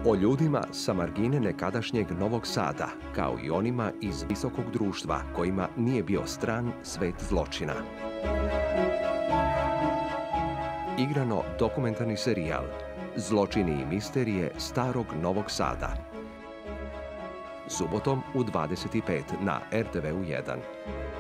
O ljudima sa margine nekadašnjeg Novog Sada, kao i onima iz visokog društva kojima nije bio stran svet zločina. Igrano dokumentarni serijal Zločini i misterije starog Novog Sada. Subotom u 25 na RTV-u 1.